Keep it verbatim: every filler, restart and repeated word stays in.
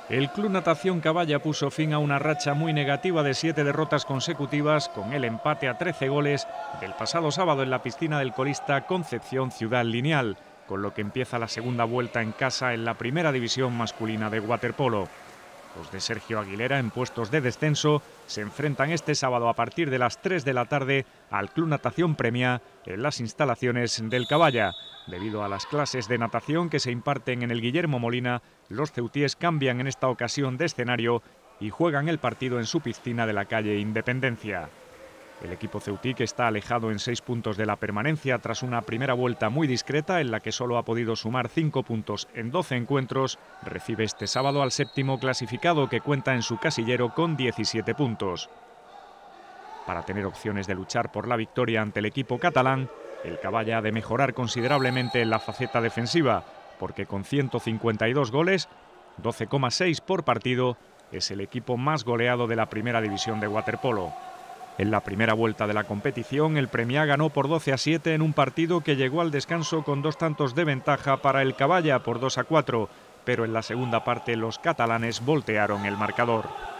El Club Natación Caballa puso fin a una racha muy negativa de siete derrotas consecutivas con el empate a trece goles del pasado sábado en la piscina del colista Concepción Ciudad Lineal, con lo que empieza la segunda vuelta en casa en la primera división masculina de waterpolo. Los de Sergio Aguilera, en puestos de descenso, se enfrentan este sábado a partir de las tres de la tarde al Club Natación Premia en las instalaciones del Caballa. Debido a las clases de natación que se imparten en el Guillermo Molina, los ceutíes cambian en esta ocasión de escenario y juegan el partido en su piscina de la calle Independencia. El equipo ceutí, que está alejado en seis puntos de la permanencia tras una primera vuelta muy discreta en la que solo ha podido sumar cinco puntos en doce encuentros, recibe este sábado al séptimo clasificado, que cuenta en su casillero con diecisiete puntos. Para tener opciones de luchar por la victoria ante el equipo catalán, el Caballa ha de mejorar considerablemente en la faceta defensiva, porque con ciento cincuenta y dos goles, doce coma seis por partido, es el equipo más goleado de la primera división de waterpolo. En la primera vuelta de la competición, el Premiá ganó por doce a siete en un partido que llegó al descanso con dos tantos de ventaja para el Caballa por dos a cuatro, pero en la segunda parte los catalanes voltearon el marcador.